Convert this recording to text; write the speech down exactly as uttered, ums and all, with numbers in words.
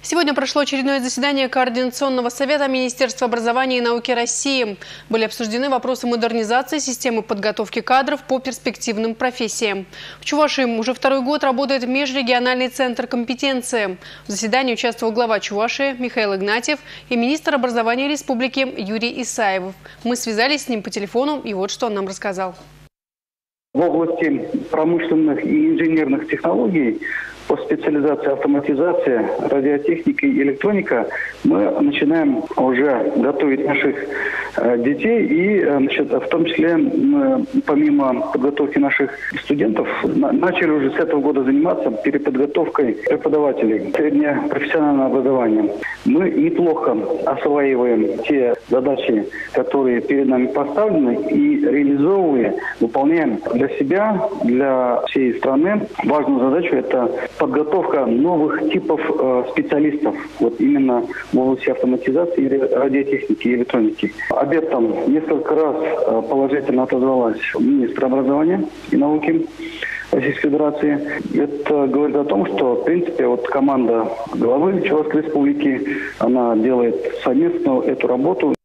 Сегодня прошло очередное заседание Координационного совета Министерства образования и науки России. Были обсуждены вопросы модернизации системы подготовки кадров по перспективным профессиям. В Чувашии уже второй год работает межрегиональный центр компетенции. В заседании участвовал глава Чувашии Михаил Игнатьев и министр образования республики Юрий Исаев. Мы связались с ним по телефону, и вот что он нам рассказал. В области промышленных и инженерных технологий по специализации автоматизация, радиотехника и электроника мы начинаем уже готовить наших детей. И значит, в том числе мы, помимо подготовки наших студентов, начали уже с этого года заниматься переподготовкой преподавателей среднее профессиональное образование. Мы неплохо осваиваем те задачи, которые перед нами поставлены, и реализовывая, выполняем для себя, для всей страны важную задачу – это подготовка новых типов э, специалистов, вот именно в области автоматизации, радиотехники и электроники. Об этом несколько раз э, положительно отозвалась министр образования и науки Российской Федерации. Это говорит о том, что, в принципе, вот команда главы Чувашской Республики, она делает совместно эту работу.